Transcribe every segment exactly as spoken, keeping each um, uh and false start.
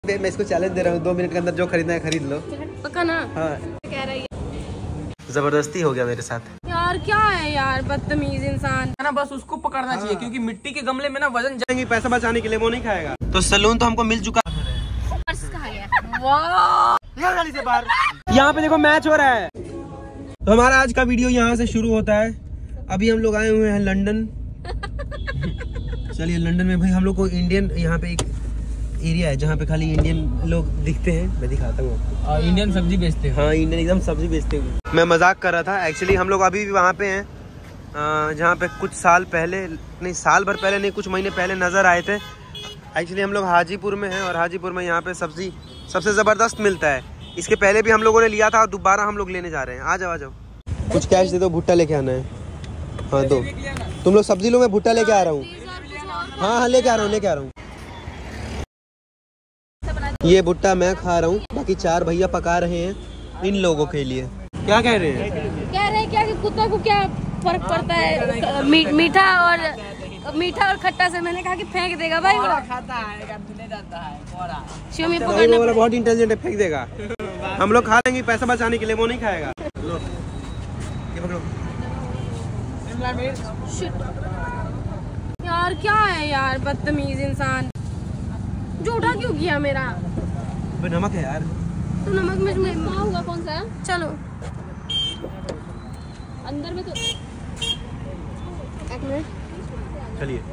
मैं इसको चैलेंज दे रहा हूँ, दो मिनट के अंदर जो खरीदना है खरीद लो। पक्का ना? हाँ। कह रही है। जबरदस्ती हो गया मेरे साथ यार, क्या है यार, बदतमीज इंसान है ना। बस उसको पकड़ना चाहिए क्योंकि मिट्टी के गमले में ना वजन जाएंगे, पैसा बचाने के लिए वो नहीं खाएगा। तो सलून तो हमको मिल चुका है। से बाहर यहाँ पे देखो मैच हो रहा है। तो हमारा आज का वीडियो यहाँ से शुरू होता है। अभी हम लोग आए हुए हैं लंदन। चलिए लंदन में भाई हम लोग को इंडियन, यहाँ पे एक एरिया है जहाँ पे खाली इंडियन लोग दिखते हैं। मैं दिखाता हूँ आपको। इंडियन सब्जी बेचते हैं। हाँ, इंडियन एकदम सब्जी बेचते हुए। मैं मजाक कर रहा था। एक्चुअली हम लोग अभी भी वहाँ पे हैं जहाँ पे कुछ साल पहले, नहीं साल भर पहले नहीं, कुछ महीने पहले नज़र आए थे। एक्चुअली हम लोग हाजीपुर में हैं और हाजीपुर में यहाँ पे सब्जी सबसे ज़बरदस्त मिलता है। इसके पहले भी हम लोगों ने लिया था और दोबारा हम लोग लेने जा रहे हैं। आ जाओ आ जाओ। कुछ कैश दे दो, भुट्टा लेके आना है। हाँ दो, तुम लोग सब्जी लो, मैं भुट्टा लेके आ रहा हूँ। हाँ हाँ लेके आ रहा हूँ लेके आ रहा हूँ। ये भुट्टा मैं खा रहा हूँ, बाकी चार भैया पका रहे हैं इन लोगों के लिए। क्या कह रहे हैं? कह रहे हैं क्या कि कुत्ता को क्या फर्क पड़ता है मी, मीठा और मीठा और खट्टा से। मैंने कहा कि फेंक देगा भाई, वो खाता है, जाता है। शिव में वो वाला बहुत इंटेलिजेंट है, फेंक देगा। हम लोग खा लेंगे पैसा बचाने के लिए, वो नहीं खाएगा। लो ये पकड़ो। यार क्या है यार, बदतमीज इंसान। झूठा क्यों किया मेरा? नमक है यार। तो नमक में कहाँ होगा? कौन सा है? चलो अंदर में तो एक मिनट। चलिए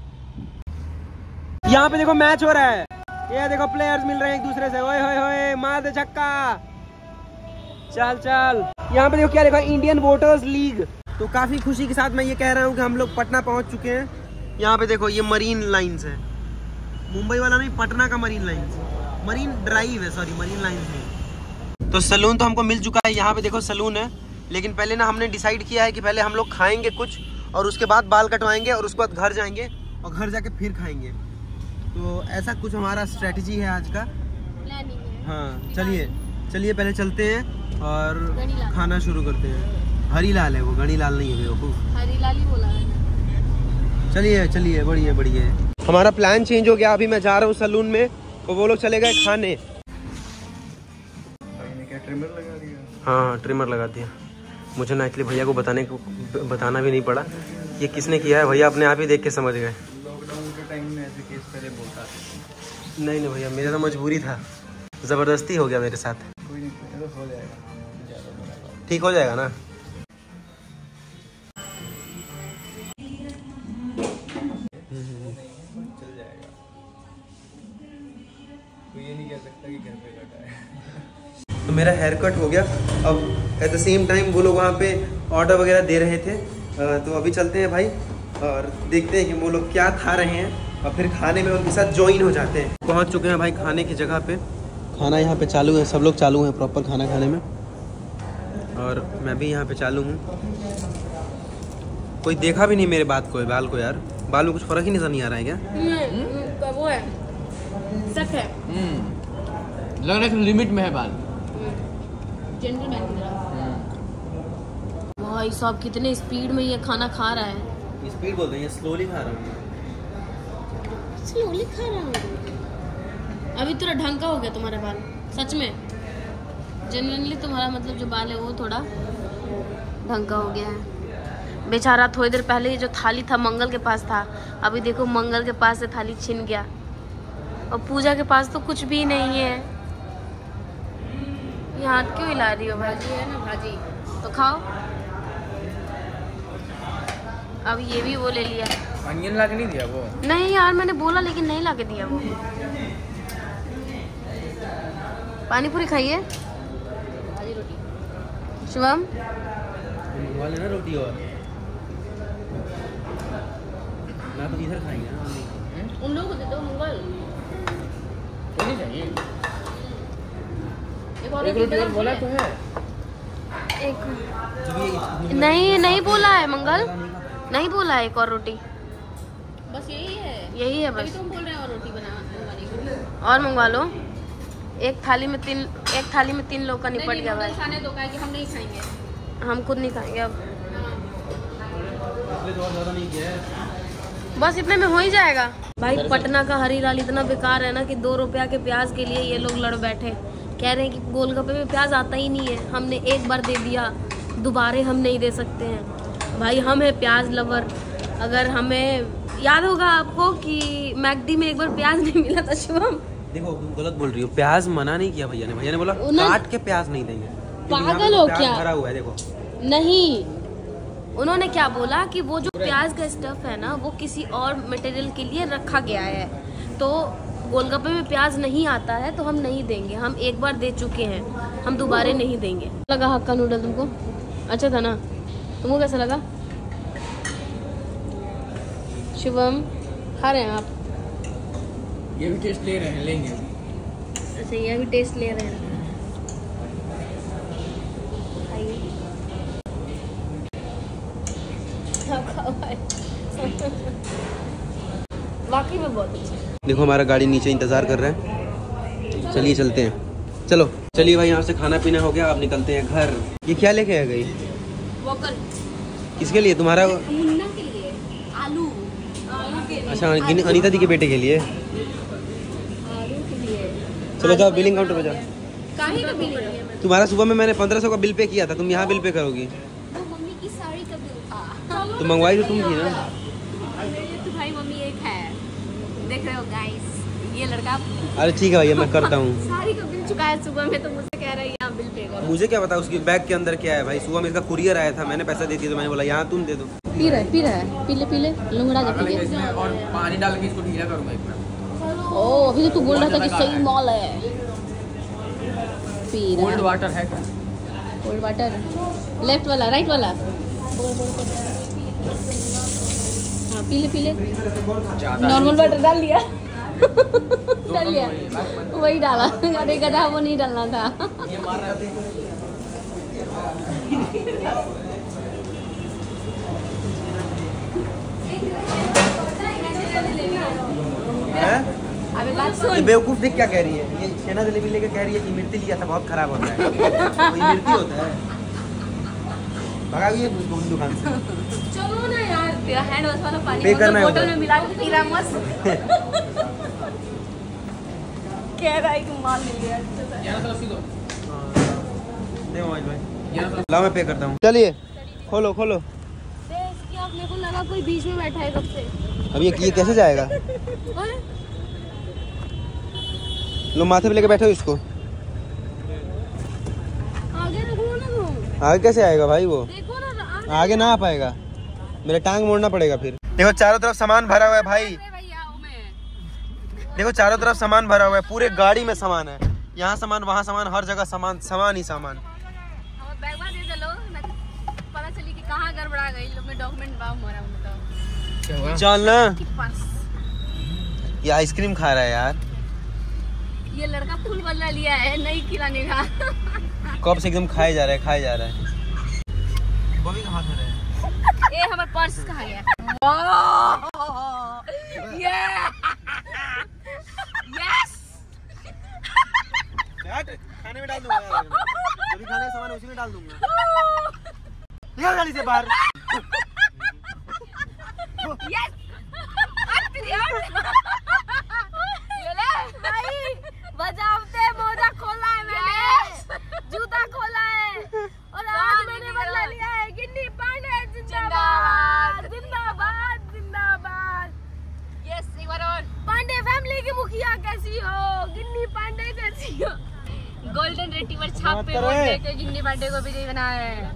यहाँ पे देखो मैच हो रहा है। ये देखो प्लेयर्स मिल रहे हैं एक दूसरे से। ओए होए होए, मार दे छक्का। चल चल। यहाँ पे देखो क्या लिखा है, इंडियन वोटर्स लीग। तो काफी खुशी के साथ मैं ये कह रहा हूँ कि हम लोग पटना पहुँच चुके हैं। यहाँ पे देखो ये मरीन लाइन्स है, मुंबई वाला नहीं, पटना का मरीन लाइन्स, मरीन ड्राइव है, सॉरी मरीन लाइन्स है। तो सलून तो हमको मिल चुका है। यहाँ पे देखो सलून है, लेकिन पहले ना हमने डिसाइड किया है कि पहले हम लोग खाएंगे कुछ और उसके बाद बाल कटवाएंगे और उसके बाद घर जाएंगे और घर जाके फिर खाएंगे। तो ऐसा कुछ हमारा स्ट्रेटजी है आज का। हाँ चलिए चलिए पहले चलते हैं और खाना शुरू करते हैं। हरी लाल है वो, गणी लाल नहीं है वो, हरी लाल ही बोला है। चलिए चलिए, बढ़िया बढ़िया। हमारा प्लान चेंज हो गया। अभी मैं जा रहा हूँ सलून में और वो लोग चले गए खाने। क्या ट्रिमर लगा दिया? हाँ हाँ ट्रिमर लगा दिया। मुझे ना एक्चुअली भैया को बताने को बताना भी नहीं पड़ा ये किसने किया है। भैया अपने आप ही देख के समझ गए। लॉकडाउन के टाइम में ऐसे केस पहले बोलता। नहीं नहीं भैया, मेरा तो मजबूरी था, ज़बरदस्ती हो गया मेरे साथ। कोई नहीं, कोई हो जाएगा, ठीक हो जाएगा ना। चल जाएगा। कोई ये नहीं कह सकता कि घर पे कटा है। तो मेरा हेयर कट हो गया। अब एट द सेम टाइम वो लोग वहाँ पे ऑर्डर वगैरह दे रहे थे। तो अभी चलते हैं भाई और देखते हैं कि वो लोग क्या खा रहे हैं और फिर खाने में उनके साथ ज्वाइन हो जाते हैं। पहुँच चुके हैं भाई खाने की जगह पे। खाना यहाँ पे चालू है, सब लोग चालू हैं प्रॉपर खाना खाने में और मैं भी यहाँ पे चालू हूँ। कोई देखा भी नहीं मेरे बात को, बाल को यार, बाल में कुछ फर्क ही नजर नहीं आ रहा है क्या? वो है सच है, लग रहा है लिमिट में है बाल। जेंटलमैन की तरह। भाई साहब कितने स्पीड में ये खाना खा रहा है। स्पीड बोलते हैं, स्लोली खा रहा हूँ। स्लोली खा रहा हूँ। अभी थोड़ा ढंग का हो गया तुम्हारा बाल, सच में। जनरली तुम्हारा मतलब जो बाल है वो थोड़ा ढंग का हो गया है। बेचारा थोड़ी देर पहले जो थाली था मंगल के पास था, अभी देखो मंगल के पास से थाली छिन गया और पूजा के पास तो कुछ भी नहीं है। ये हाथ क्यों हिला रही हो? भाजी है ना, भाजी तो खाओ। अब ये भी वो ले लिया। अनियन ला के नहीं दिया वो? नहीं यार मैंने बोला लेकिन नहीं ला के दिया वो। पानी पूरी खाइए। शिवम ना रोटी और ना तो इधर खाएंगे ना। उन लोगों को दे दो मंगल। नहीं चाहिए। एक और एक रोटी और बोला तो है। एक नहीं नहीं बोला है मंगल, नहीं बोला है एक और रोटी। बस यही है, यही है बस। तुम बोल रहे हो और रोटी बना और मंगवा लो। एक थाली में तीन एक थाली में तीन लोग का निपट गया भाई। खाने दो, कि हम नहीं खाएंगे, हम खुद नहीं खाएंगे अब। ज़्यादा नहीं किया है। बस इतने में हो ही जाएगा। भाई पटना का हरी लाल इतना बेकार है ना कि दो रुपया के प्याज के लिए ये लोग लड़ बैठे। कह रहे हैं कि गोलगप्पे में प्याज आता ही नहीं है, हमने एक बार दे दिया, दोबारा हम नहीं दे सकते हैं। भाई हम है प्याज लवर। अगर हमें याद होगा आपको कि मैकडी में एक बार प्याज नहीं मिला था शुभम। देखो तुम गलत बोल रही हो, प्याज मना नहीं किया भैया ने। भैया ने बोला काट के प्याज नहीं देंगे। पागल हो क्या? भरा हुआ है देखो। नहीं, उन्होंने क्या बोला कि वो जो प्याज का स्टफ है ना वो किसी और मटेरियल के लिए रखा गया है, तो गोलगप्पे में प्याज नहीं आता है तो हम नहीं देंगे। हम एक बार दे चुके हैं, हम दोबारा नहीं देंगे। लगा हक्का नूडल तुमको? अच्छा था ना? तुमको कैसा लगा? शिवम खा रहे हैं आप? ये भी टेस्ट ले रहे हैं, लेंगे। अच्छा ये भी टेस्ट ले रहे हैं। वाकई में बहुत अच्छा। देखो हमारा गाड़ी नीचे इंतजार कर रहा है, चलिए चलते हैं। चलो चलिए भाई, यहाँ से खाना पीना हो गया, अब निकलते हैं घर। ये क्या लेके आ गई? वोकल। किसके लिए? तुम्हारा? मुन्ना के लिए। आलू आलू के लिए। अच्छा अनीता दी के बेटे के लिए। आलू के लिए। चलो जाओ बिलिंग काउंटर पे जाओ। काहे का बिल है? तुम्हारा सुबह में मैंने पंद्रह सौ का बिल पे किया था, तुम यहाँ बिल पे करोगी? वो मम्मी की साड़ी का बिल। तो मंगवाई तो तुम थी ना। तो भाई मम्मी एक है, देख रहे हो गाइस, ये लड़का। अरे ठीक है भैया मैं करता हूँ। साड़ी का बिल चुका है सुबह में, तो मुझसे कह रहा है यहाँ बिल पे करो। मुझे क्या पता उसकी बैग के अंदर क्या है भाई। सुबह में इसका कुरियर आया था, मैंने पैसा दे दिया तो मैंने बोला यहाँ तुम दे दो। पी रहा है पी रहा है पीले पीले लंगड़ा जा पी इसमें और पानी डाल के इसको ढीला करूंगा एक बार। ओ अभी तो तू बोल रहा था कि सही मॉल है। पी रहा कोल्ड वाटर है क्या? कोल्ड वाटर लेफ्ट वाला राइट वाला। हाँ पीले पीले। नॉर्मल वाटर डाल लिया। डाल लिया वही डाला। अरे गधा वो नहीं डालना था। अबे बात सुन। ये बेवकूफ देख क्या कह रही है? ये छेना जलेबी लेके कह रही है कि मिर्ची लिया था बहुत खराब होता है। कोई मिर्ची होता है? भगा गई है दुकान से। चलो ना यार, तेरा हैंड वॉश वाला पानी पे करना है बोतल में मिला के पी रहा मस्त। कह रहा है कि माल मिल गया। दे मोबाइल भाई। लाओ मैं पे करता हूँ। चलिए खोलो खोलो। इसकी आप मेरे को लगा कोई बीच में बैठा है कब से। अब ये ये कैसे जाएगा? लो माथे पे लेके बैठे हो इसको। आगे रखो ना तुम। आगे कैसे आएगा भाई वो? देखो ना आगे ना आ पाएगा, मेरे टांग मोड़ना पड़ेगा फिर। देखो चारों तरफ सामान भरा हुआ है भाई। देखो चारों तरफ सामान भरा हुआ है, पूरे गाड़ी में सामान है। यहाँ सामान वहाँ सामान, हर जगह सामान सामान ही सामान। पता चली कि कहाँ गड़बड़ा गई, लोग में डॉक्यूमेंट बाम हो रहा है। चल ना, ये आइसक्रीम खा रहा है यार। ये लड़का फूल वाला लिया है, नहीं खिलाने का। कब से एकदम खाए जा रहा है खाए जा रहा है। बॉबी कहाँ खड़ा है? ये हमारा पर्स कहाँ गया? यस खाने में डाल दूंगा यार। जो भी खाने का सामान है उसी में डाल दूंगा। निकल गाड़ी से बाहर। यस भाई बजावते मोजा खोला है मैंने, जूता खोला है और आज मैंने बदला लिया है। गिन्नी पांडे जिंदाबाद जिंदाबाद जिंदाबाद। यस एक बार और। पांडे फैमिली की मुखिया कैसी हो? गिन्नी पांडे कैसी हो? गोल्डन रिट्रीवर छाप पे वोट देके गिन्नी पांडे को विजयी बना है।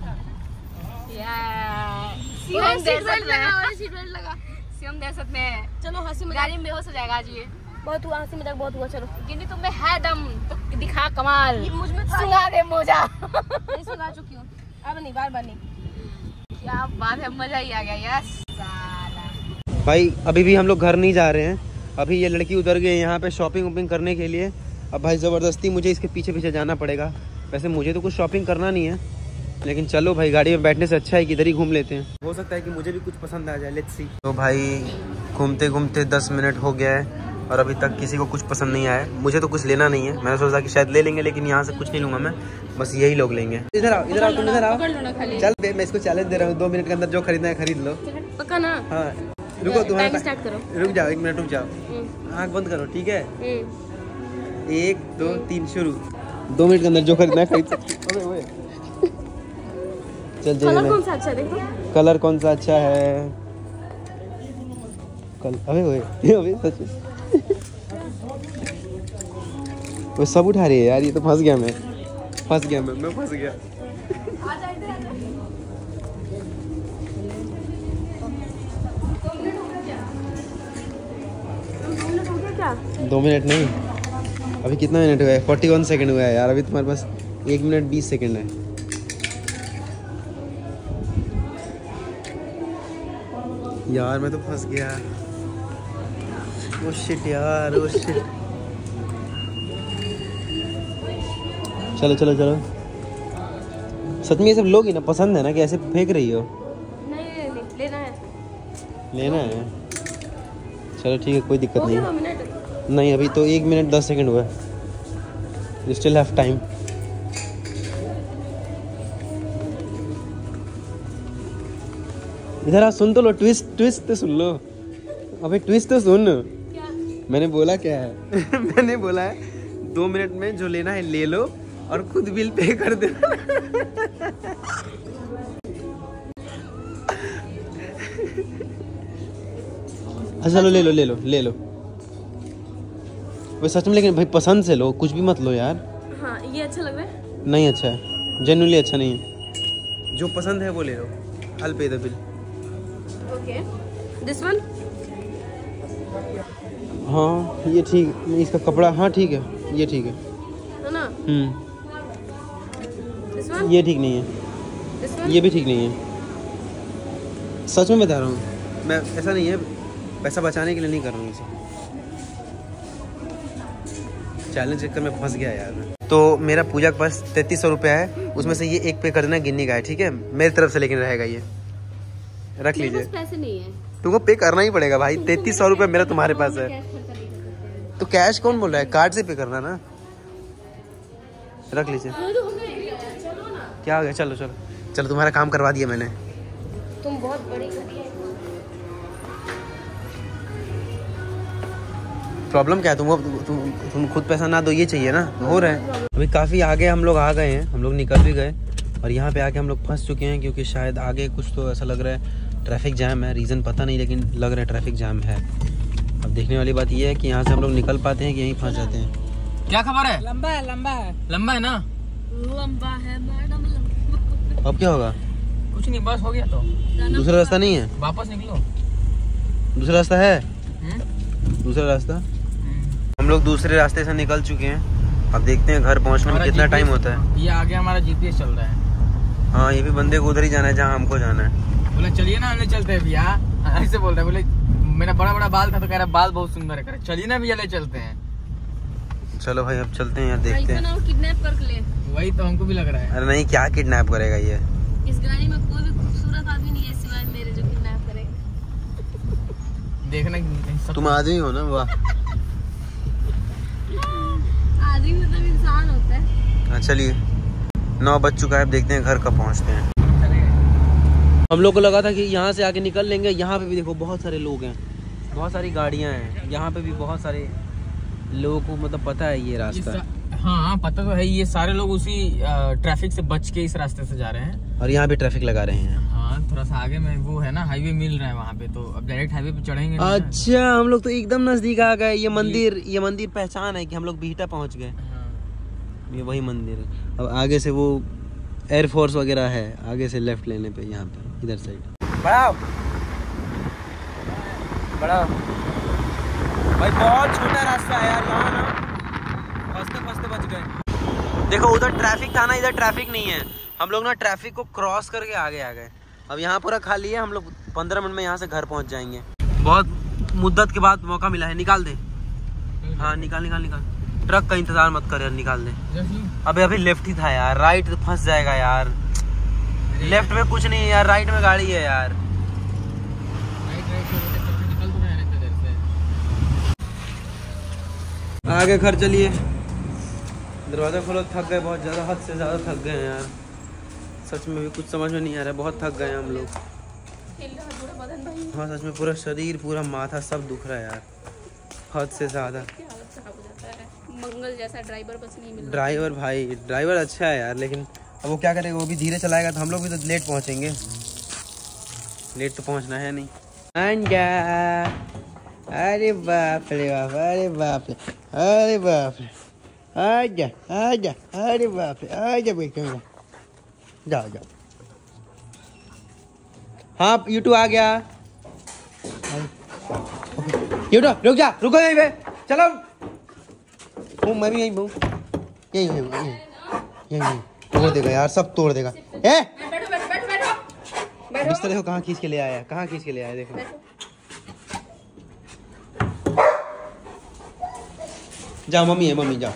सीएम सीट बेल्ट लगा, सीट बेल्ट लगा। सीएम दहशत में। चलो हंसी मजाक, गाड़ी में बेहोश हो जाएगा आज ये। बहुत हुआ हंसी मजाक, बहुत हुआ। चलो गिन्नी तुम में है दम तो दिखा कमाल। मुझ में सुना दे मोजा। नहीं सुना चुकी हूँ, अब नहीं, बार बार नहीं। क्या बात है, मजा ही आ गया। यस साला भाई अभी भी हम लोग घर नहीं जा रहे हैं। अभी ये लड़की उतर गई यहाँ पे शॉपिंग वॉपिंग करने के लिए। अब भाई ज़बरदस्ती मुझे इसके पीछे पीछे जाना पड़ेगा। वैसे मुझे तो कुछ शॉपिंग करना नहीं है, लेकिन चलो भाई गाड़ी में बैठने से अच्छा है कि इधर ही घूम लेते हैं। हो सकता है कि मुझे भी कुछ पसंद आ जाए, लेट्स सी। तो भाई घूमते घूमते दस मिनट हो गया है और अभी तक किसी को कुछ पसंद नहीं आया। मुझे तो कुछ लेना नहीं है, मैंने सोचा कि शायद ले लेंगे, लेकिन यहाँ से कुछ नहीं लूँगा मैं, बस यही लोग लेंगे। इधर आओ इधर आओ तुम इधर आओ। चल बे, मैं इसको चैलेंज दे रहा हूँ, दो मिनट के अंदर जो खरीदना है खरीद लो। पक्का ना? हाँ रुको तुम्हारा टाइम स्टार्ट करो। रुक जाओ एक मिनट रुक जाओ, हम्म, आँख बंद करो ठीक है। हम्म। एक दो तीन शुरू। दो मिनट के अंदर जो खरीदना है खरीद सकती हो। ओए, ओए। चल चल कलर कौन सा अच्छा है देखो। कलर कौन सा अच्छा है कल अबे ओए अबे सच में वो सब उठा रही है यार, ये तो फंस गया मैं फंस गया मैं मैं फंस गया। दो मिनट नहीं, अभी कितना मिनट हुआ है? फोर्टी वन सेकेंड हुआ है यार, अभी तुम्हारे पास एक मिनट बीस सेकेंड है। यार मैं तो फंस गया। ओ शिट यार, ओ शिट। चलो चलो चलो, सच में ये सब लोग ही ना पसंद है ना कि ऐसे फेंक रही हो? नहीं नहीं नहीं, लेना है। लेना है, चलो ठीक है कोई दिक्कत हो नहीं गया है। दो मिनट। नहीं अभी तो एक मिनट दस सेकंड हुआ है, यू स्टिल हैव टाइम। इधर आ, सुन तो लो, ट्विस्ट ट्विस्ट तो सुन लो। अबे ट्विस्ट तो सुन। क्या? मैंने बोला क्या है मैंने बोला है दो मिनट में जो लेना है ले लो और खुद बिल पे कर देना। अच्छा चलो ले लो ले लो ले लो। वो सच में, लेकिन भाई पसंद से लो, कुछ भी मत लो यार। हाँ ये अच्छा लग रहा है। नहीं अच्छा है, जेन्युइनली अच्छा नहीं है। जो पसंद है वो ले लो, I'll pay the bill। Okay, this one. हाँ ये ठीक, इसका कपड़ा हाँ ठीक है, ये ठीक है। है ना? Hmm, this one. ये ठीक नहीं है, दिस वन। ये भी ठीक नहीं है। सच में बता रहा हूँ मैं, ऐसा नहीं है, पैसा बचाने के लिए नहीं कर रहा हूँ इसे, चैलेंज चक्कर में फंस गया यार मैं। तो मेरा पूजा के पास तैतीस सौ रुपया है, उसमें से ये एक पे कर देना गिन्नी का है, ठीक है मेरी तरफ से, लेकिन रहेगा ये रख मेरे लीजिए। पास पैसे नहीं है। तुमको पे करना ही पड़ेगा भाई, तैतीस सौ रुपया मेरा तुम्हारे पास है। कैश खर्चा नहीं कर सकते। तो कैश कौन बोल रहा है, कार्ड से पे करना ना, रख लीजिए। चलो ना। क्या हो गया, चलो चलो चलो, तुम्हारा काम करवा दिया मैंने। तुम बहुत बड़ी घटिया है। प्रॉब्लम क्या है, तुमको तुम तुम खुद पैसा ना दो ये चाहिए ना, हो रहा है। अभी काफ़ी आगे हम लोग आ गए हैं, हम लोग निकल भी गए और यहाँ पे आके हम लोग फंस चुके हैं, क्योंकि शायद आगे कुछ तो ऐसा लग रहा है ट्रैफिक जैम है, रीज़न पता नहीं लेकिन लग रहा है ट्रैफिक जैम है। अब देखने वाली बात ये है कि यहाँ से हम लोग निकल पाते हैं कि यहीं फंस जाते हैं। क्या खबर है? लंबा है लंबा है लंबा है ना? लंबा है मैडम, लंबा। अब क्या होगा? कुछ नहीं, बस हो गया तो दूसरा रास्ता नहीं है? वापस निकलो। दूसरा रास्ता है? हम्म? दूसरा रास्ता? हम लोग दूसरे रास्ते से निकल चुके हैं, अब देखते हैं घर पहुंचने में कितना टाइम होता है। ये आगे हमारा जीपीएस चल रहा है। हाँ ये भी बंदे को उधर ही जाना है जहाँ हमको जाना है। बोला चलिए ना हमने चलते हैं भैया, ऐसे बोल रहे, बोले मेरा बड़ा बड़ा बाल था तो कह रहा बाल बहुत सुंदर है, चलिए ना भैया ले चलते हैं। चलो भाई अब चलते हैं यार, देखते हैं। किडनैप कर ले। वही तो हमको भी लग रहा है। अरे नहीं, क्या किडनैप करेगा ये? इस गाड़ी में कोई भी खूबसूरत आदमी नहीं है सिवाय मेरे जो किडनैप करेगा। देखना तुम आदमी हो ना, वाह। आदमी मतलब इंसान होता है। हाँ चलिए, नौ बज चुका है, अब देखते हैं घर कब पहुँचते हैं। हम लोग को लगा था कि यहाँ से आके निकल लेंगे, यहाँ पे भी देखो बहुत सारे लोग हैं, बहुत सारी गाड़ियाँ हैं, यहाँ पे भी बहुत सारे लोगों को मतलब पता है ये रास्ता। हाँ पता तो है, ये सारे लोग उसी ट्रैफिक से बच के इस रास्ते से जा रहे हैं और यहाँ पे ट्रैफिक लगा रहे हैं। हाँ थोड़ा सा आगे में वो है ना, हाईवे मिल रहा है वहाँ पे, तो अब डायरेक्ट हाईवे पे चढ़ेंगे नहीं ना। अच्छा हम लोग तो एकदम नजदीक आ गए। ये मंदिर, ये मंदिर पहचान है कि हम लोग बीहटा पहुँच गए। हाँ। ये वही मंदिर है। अब आगे से वो एयरफोर्स वगैरह है, आगे से लेफ्ट लेने पे यहाँ पे इधर साइड। बड़ा बड़ा भाई बहुत छोटा रास्ता है यार, यहाँ ना फंसते फंसते बच गए। देखो उधर ट्रैफिक था ना, इधर ट्रैफिक नहीं है। हम लोग ना ट्रैफिक को क्रॉस करके आगे आ गए। अब यहाँ पूरा खाली है, हम लोग पंद्रह मिनट में यहाँ से घर पहुँच जाएंगे। बहुत मुद्दत के बाद मौका मिला है, निकाल दे। हाँ निकाल निकाल निकाल, ट्रक का इंतजार मत कर यार, निकाल दे। अबे अभी लेफ्ट ही था यार, राइट फंस जाएगा यार। लेफ्ट में कुछ नहीं है यार, राइट में गाड़ी है यार। आगे घर चलिए, दरवाजा खोलो। थक गए बहुत ज़्यादा, हद से ज़्यादा थक गए हैं यार। सच में भी कुछ समझ में नहीं आ रहा है, बहुत थक गए हैं हम लोग। रहा पूरा बदन भाई। हाँ सच में पूरा शरीर पूरा माथा सब दुख रहा है यार, हद से ज्यादा। क्या हालत खराब हो जाता है। मंगल जैसा ड्राइवर बस नहीं मिल रहा। ड्राइवर भाई ड्राइवर अच्छा है यार, लेकिन अब वो क्या करेगा, वो भी धीरे चलाएगा तो हम लोग भी तो लेट पहुंचेंगे। लेट तो पहुंचना है नहीं। अरे बाप रे बाप, अरे बाप रे, अरे बाप रे, आजा आजा, अरे बाप रे, आजा बेटा मेरा, जाओ जाओ। हाँ यूटू आ गया। यूटू रुक जा, रुको यहीं पे, चलो। वो मैं भी यहीं हूँ, यहीं यहीं यहीं यहीं तोड़ देगा यार, सब तोड़ देगा। ए बैठो बैठो बैठो बैठो। बिस्तर देखो कहाँ खींच के ले आया, कहाँ खींच के ले आया, देखो। जाओ मम्मी है, मम्मी जाओ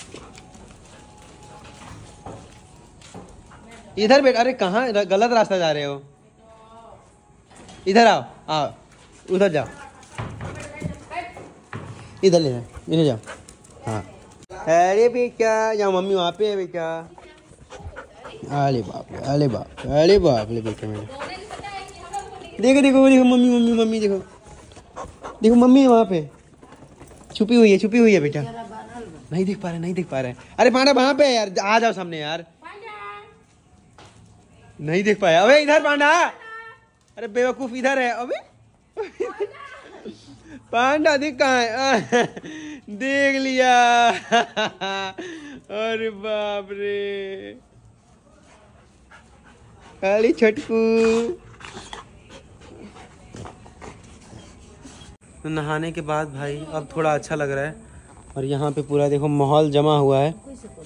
इधर बैठ। अरे कहाँ, गलत रास्ता जा रहे हो, इधर आओ, आओ उधर जाओ, इधर ले इधर जाओ। हाँ अरे बेटा जाओ, मम्मी वहाँ पे है बेटा। अरे बाप रे, अरे बाप रे, अरे बाप रे बेटा मेरे, देखो देखो देखो मम्मी मम्मी मम्मी देखो देखो, मम्मी वहाँ पे छुपी हुई है, छुपी हुई है बेटा, नहीं देख पा रहे, नहीं देख पा रहे। अरे पांडा वहाँ पे है यार, आ जाओ सामने यार, नहीं देख पाया। अबे इधर पांडा, अरे बेवकूफ इधर है। अबे पांडा देख कहाँ है, देख लिया। अरे बाप रे, अरे छटकू। तो नहाने के बाद भाई अब थोड़ा अच्छा लग रहा है, और यहाँ पे पूरा देखो माहौल जमा हुआ है,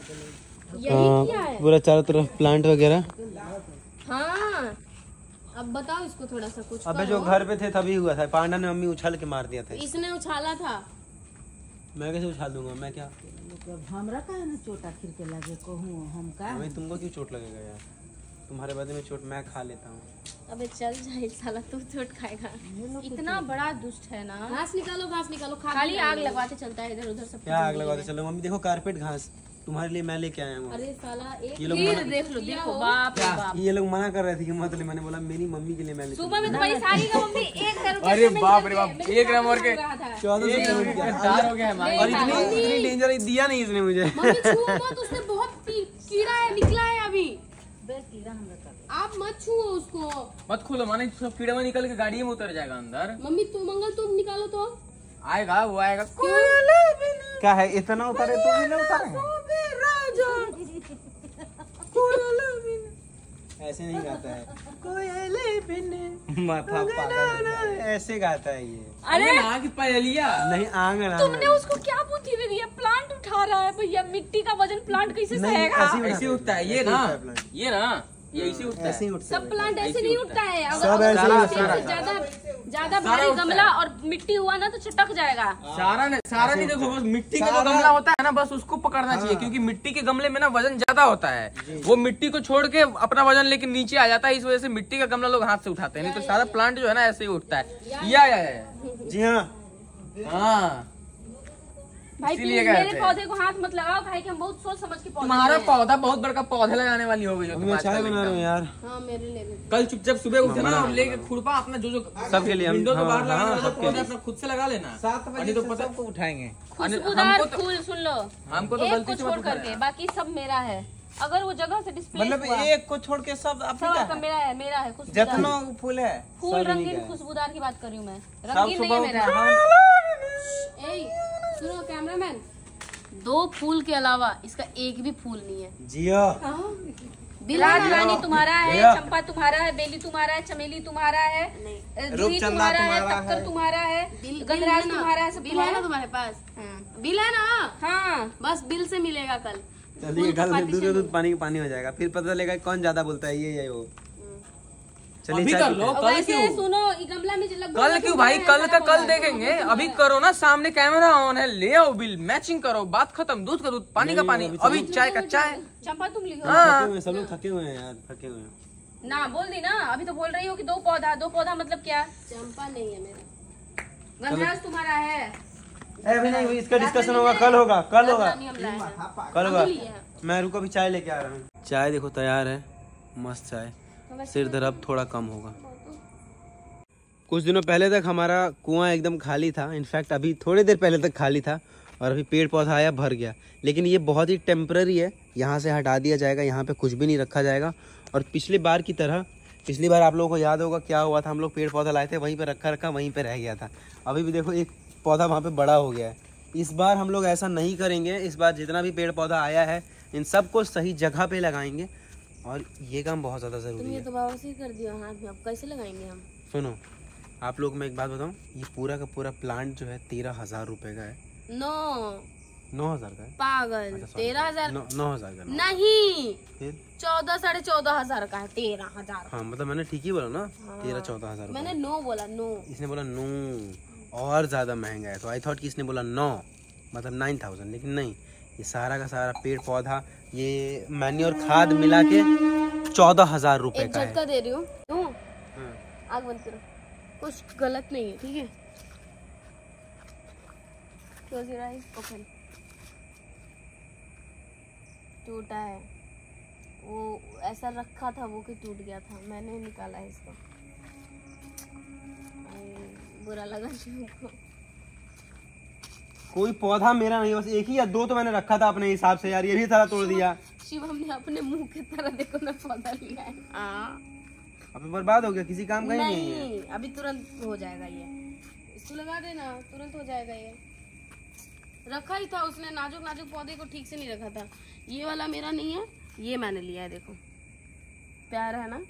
पूरा चारों तरफ प्लांट वगैरह। हाँ अब बताओ इसको थोड़ा सा कुछ। अबे जो घर पे थे तभी हुआ था, पांडा ने मम्मी उछल के मार दिया था। इसने उछाला था, मैं कैसे उछाल दूंगा, मैं क्या, हमरा का है ना चोट आखिर के लगे कहूँ हम का। हमें तुमको क्यों चोट लगेगा यार, तुम्हारे बदले में चोट मैं खा लेता हूँ। अबे चल जाए साला, तू चोट खाएगा। इतना बड़ा दुष्ट है ना। घास निकालो, घास निकालो, खाली आग लगवाते चलता है इधर उधर सब। क्या आग लगवाते चलो मम्मी, देखो कारपेट घास तुम्हारे लिए मैं लेके आया हूँ। अरे साला एक ये लोग फिर मना- देख लो, देखो बाप रे बाप। ये लोग मना कर रहे थे कि मत ले, मैंने बोला मेरी मम्मी के लिए मैं लेके सुबह में तुम्हारी साड़ी का मम्मी एक करोड़ अरे बाप रे बाप, एक नंबर के चौदह सौ हो गया, और इतनी इतनी डेंजर दिया नहीं इसने मुझे। मम्मी छुओ मत, उसने बहुत की- कीड़ा है निकला है अभी। आप मत छुओ उसको, मत खोलो, माने सब कीड़ा में निकल के गाड़ी में उतर जाएगा अंदर। मम्मी तू मंगल तुम निकालो तो। आएगा वो आएगा। क्या है इतना उतारे तो भी नहीं उतारे, ऐसे नहीं गाता है, माथा पागल है, ऐसे गाता है ये। अरे आग पहलिया नहीं आंगन तुमने उसको क्या बुद्धि दे दी है? प्लांट उठा रहा है भैया, मिट्टी का वजन प्लांट कैसे सहेगा? ऐसे उठता है ये ना, ये ना ये ऐसे उठता ऐसे ही है। उठता सब प्लांट ऐसे नहीं उठता है। अगर सब अगर ऐसे ही सारा- उठता है। ज्यादा ज्यादा सारा भारी उठता गमला है। और मिट्टी हुआ ना तो चटक जाएगा। सारा ने सारा नहीं, देखो बस मिट्टी का जो सारा- गमला होता है ना, बस उसको पकड़ना चाहिए, क्योंकि मिट्टी के गमले में ना वजन ज्यादा होता है। वो मिट्टी को छोड़ के अपना वजन लेके नीचे आ जाता है, इस वजह से मिट्टी का गमला लोग हाथ से उठाते हैं, नहीं तो सारा प्लांट जो है ना ऐसे ही उठता है। या या या जी हाँ। हाँ भाई इसीलिए प्लीज कहते मेरे हैं। पौधे को हाथ मत लगाओ भाई, कि हम बहुत सोच समझ के पौधे तुम्हारा लगाए हैं। पौधा बहुत बड़का पौधा लगाने वाली हो गई जो अभी तुम मैं आज चाय कल बना रहा हूँ यार। हाँ मेरे लिए भी। कल चुपचाप सुबह उठे ना और लेके खुरपा अपना जो जो सबके लिए हम- विंडो के बाहर हाँ, लगाने हाँ, वाला सबके पौधा लिए। अपना खुद से लगा लेना। सात और नहीं तो पता उठाएंगे। खुशबूदार हमको तो फूल सुन लो, हमको तो एक गलती को से छोड़ मत करके उठाया। बाकी सब मेरा है। अगर वो जगह से डिस्प्ले मतलब हुआ, एक को छोड़ के सब सब आपका आपका मेरा है, मेरा है खुशबूदार। जितना फूल है फूल सब इन्हीं रंगीन का है। खुशबूदार की बात कर रही हूँ मैं, सब रंगीन नहीं सुबह है मेरा। उठे ए सुनो कैमरामैन, दो फूल के अलावा इसका एक भी फूल नहीं है। जियो बिलाट रानी तुम्हारा है, भैया। चंपा तुम्हारा है, बेली तुम्हारा है, चमेली तुम्हारा है, जूही रूपचंदा तुम्हारा है, तुम्हारा टक्कर है। तुम्हारा है, गंधराज तुम्हारा है, सब बिल है ना तुम्हारा। तुम्हारे पास? हाँ। बिल है ना? हाँ बस बिल से मिलेगा कल। चलिए कल दूध दूध पानी पानी हो जाएगा, फिर पता चलेगा कौन ज्यादा बोलता है, ये ये वो। चलिए अभी चाय कर पीते लो, हैं। और कल वैसे क्यों? सुनो ये गमला में जो लग कल क्यों भाई, कल का कल देखेंगे, अभी करो ना, सामने कैमरा ऑन है, ले आओ बिल, मैचिंग करो, बात खत्म, दूध का दूध, पानी का पानी, अभी चाय का चाय। चंपा तुम लिखो हाँ। थके हुए हैं, सब लोग थके हुए हैं यार, थके हुए हैं। ना बोल दी ना, अभी तो बोल रही हो कि दो पौधा, दो पौधा मतलब क्या? चंपा नहीं है मेरा, गंधराज तुम्हारा है। ए, अभी नहीं, इसका डिस्कशन होगा, कल होगा, कल होगा, रानी हम लाए हैं। कल होगा। अभी लिए हैं। मैं रुको अभी चाय लेके आ रहा हूँ। चाय देखो तैयार है, मस्त चाय। सिर दर्द थोड़ा कम होगा। कुछ दिनों पहले तक हमारा कुआं एकदम खाली था, इनफैक्ट अभी थोड़ी देर पहले तक खाली था और अभी पेड़ पौधा आया भर गया। लेकिन ये बहुत ही टेम्पररी है, यहाँ से हटा दिया जाएगा, यहाँ पे कुछ भी नहीं रखा जाएगा। और पिछली बार की तरह, पिछली बार आप लोगों को याद होगा क्या हुआ था, हम लोग पेड़ पौधा लाए थे, वहीं पे रखा रखा वहीं पे रह गया था। अभी भी देखो एक पौधा वहाँ पे बड़ा हो गया है। इस बार हम लोग ऐसा नहीं करेंगे, इस बार जितना भी पेड़ पौधा आया है इन सबको सही जगह पे लगाएंगे और ये काम बहुत ज़्यादा ज़रूरी तुम ये है। तो बाबा से कर दिया हाथ में, अब कैसे लगाएंगे हम? सुनो आप लोग, मैं एक बात बताऊँ, ये पूरा का पूरा प्लांट जो है तेरह हज़ार रुपये का है। नो नौ हज़ार का है? पागल, अच्छा, sorry, तेरह हजार नौ नौ हज़ार का। नहीं, फिर चौदह साढ़े चौदह हजार का है। तेरह हजार हाँ मतलब मैंने ठीक ही बोला ना, तेरह चौदह हज़ार मैंने नो बोला, नो। इसने बोला नौ और ज़्यादा महंगा है, तो आई थॉट कि इसने बोला नौ मतलब नाइन थाउजेंड, लेकिन नहीं, ये सारा का सारा पेड़ पौधा ये मैन्योर खाद मिला के चौदह हज़ार रुपये एक का है। झटका दे रही हूँ। नो, हाँ। आग बंद करो, कुछ गलत नहीं है, ठीक है? Close your eyes, open। टूटा है, वो ऐसा रखा था वो कि टूट गया था, मैंने निकाला है इसको। आई, बुरा लगा मुझको। कोई पौधा मेरा नहीं, बस एक ही या दो तो मैंने रखा था अपने हिसाब से यार, ये भी सारा तोड़ दिया। शिवम ने अपने मुंह की तरह देखो ना पौधा लिया है। हाँ। अब बर्बाद हो गया, किसी काम का ही नहीं है। नहीं, अभी तुरंत हो जाएगा ये, इसको लगा देना, तुरंत हो जाएगा ये। रखा ही था उसने, नाजुक नाजुक पौधे को ठीक से नहीं रखा था। ये वाला मेरा नहीं है, ये मैंने लिया है, देखो प्यारा है ना,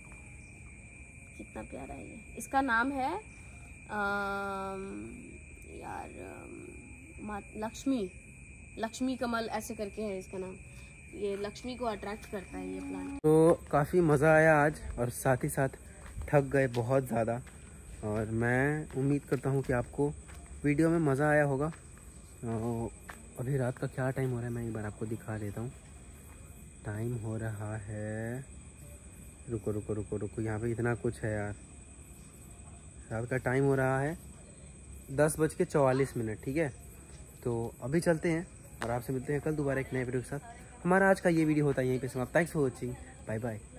कितना प्यारा है ये। इसका नाम है आम, यार आम, लक्ष्मी लक्ष्मी कमल ऐसे करके है इसका नाम। ये लक्ष्मी को अट्रैक्ट करता है ये प्लांट। तो काफ़ी मज़ा आया आज और साथ ही साथ थक गए बहुत ज़्यादा, और मैं उम्मीद करता हूँ कि आपको वीडियो में मज़ा आया होगा। अभी रात का क्या टाइम हो रहा है मैं एक बार आपको दिखा देता हूँ। टाइम हो रहा है, रुको रुको रुको रुको, यहाँ पे इतना कुछ है यार। रात का टाइम हो रहा है दस बज के चौवालीस मिनट, ठीक है? तो अभी चलते हैं और आपसे मिलते हैं कल दोबारा एक नए वीडियो के साथ। हमारा आज का ये वीडियो होता है यहीं पे समाप्त। Thanks for watching, bye bye.